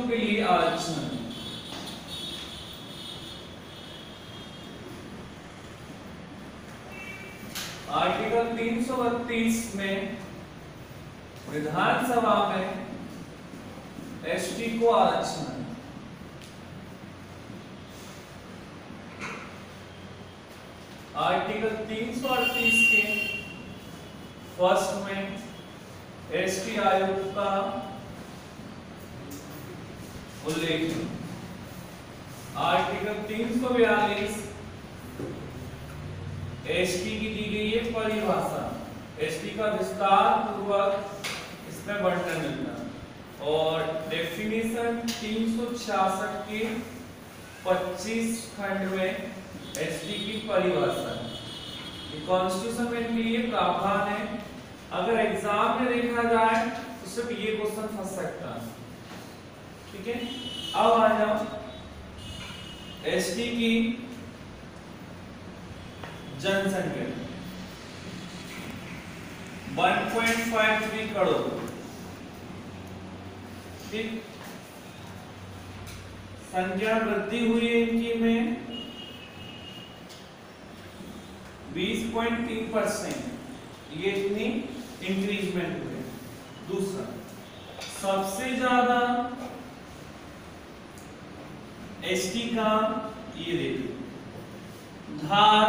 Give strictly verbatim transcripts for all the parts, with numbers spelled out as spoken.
एसटियों के लिए आरक्षण। आर्टिकल तीन सौ बत्तीस में विधानसभा में एसटी को आरक्षण। आर्टिकल तीन सौ अड़तीस के फर्स्ट में एसटी आयोग का उल्लेख। आर्टिकल तीन सौ बयालीस एसटी की दी गई है परिभाषा, एसटी का विस्तार पूर्वक इसमें वर्णन मिलता। और डेफिनेशन तीन सौ छियासठ के पच्चीस खंड में एसटी की परिभाषा कॉन्स्टिट्यूशन में के लिए प्रावधान है। अगर एग्जाम में देखा जाए तो सिर्फ ये क्वेश्चन फंस सकता है। ठीक है, अब आ जाओ एसटी की जनसंख्या एक पॉइंट पाँच तीन करोड़। ठीक, संख्या वृद्धि हुई है इनकी में बीस पॉइंट तीन परसेंट, ये इतनी इंक्रीजमेंट हुई। दूसरा, सबसे ज्यादा एसटी का ये देखिए धार,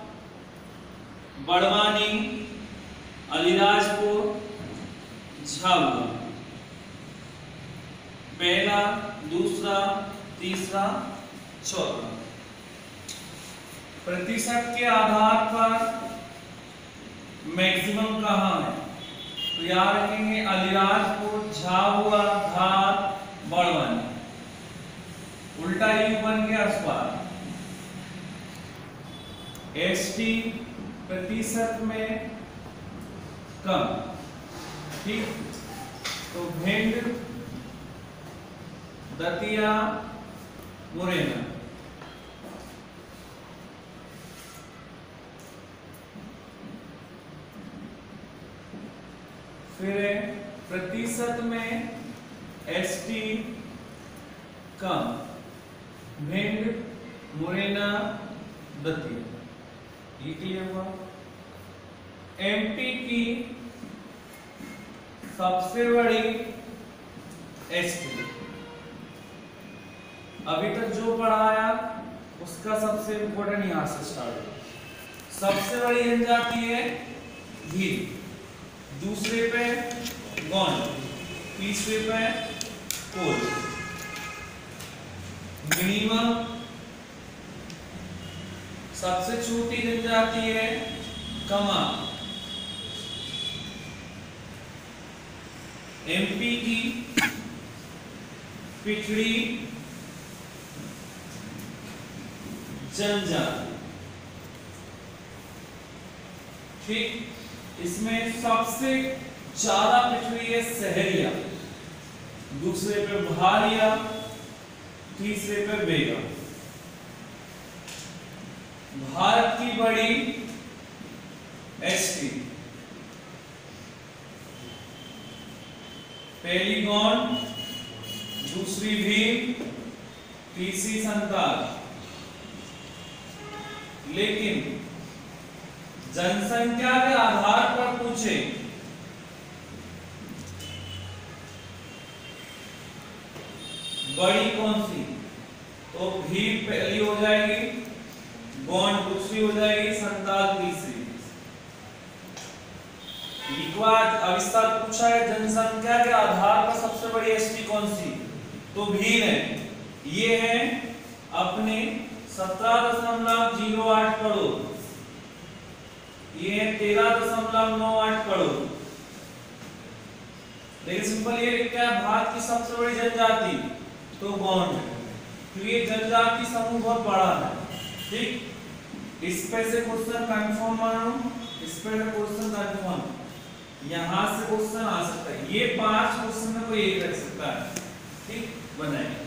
बड़वानी, अलीराजपुर, झाबुआ, पहला, दूसरा, तीसरा, चौथा। प्रतिशत के आधार पर मैक्सिमम कहाँ है तो याद रखेंगे अलीराजपुर, झाबुआ, धार, बड़वानी। उल्टा यू बन गया अस्पताल। एसटी प्रतिशत में कम। ठीक, तो भिंड, दतिया, मुरैना। फिर प्रतिशत में एसटी कम, भिंड, मुरैना, दतिया। ये क्लियर हुआ। एमपी की सबसे बड़ी एसटी, अभी तक जो पढ़ाया उसका सबसे इंपॉर्टेंट यहां से स्टार्ट है। सबसे बड़ी जनजाति है भील, दूसरे पे गौंड, तीसरे पे कोल, मिनिमम सबसे छोटी जनजाति है कमा। एमपी की पिछड़ी जनजाति। ठीक, इसमें सबसे ज्यादा पिछड़ी है सहरिया, दूसरे पे भारिया, तीसरे पे बेगा। भारत की बड़ी एसटी पहली गौंड, दूसरी भील, तीसरी संताल। लेकिन जनसंख्या के आधार पर पूछे बड़ी कौन सी तो भील पहली हो जाएगी, गौंड दूसरी हो जाएगी, संताल तीसरी। अविस्तार पूछा है जनसंख्या के आधार पर सबसे बड़ी एसटी कौन सी तो भील है। ये है अपने सत्रह दशमलव जीरो आठ करोड़, ये है तेरह दशमलव नौ आठ करोड़। लेकिन सिंपल ये लिखा है भारत की सबसे बड़ी जनजाति तो गौंड है, तो ये जनजाति समूह बहुत बड़ा है। ठीक, इस पे से क्वेश्चन कंफर्म मानो, इस पे से क्वेश्चन कंफर्म, यहां से क्वेश्चन आ सकता है। ये पांच क्वेश्चन में कोई एक रख सकता है। ठीक, बनाइए।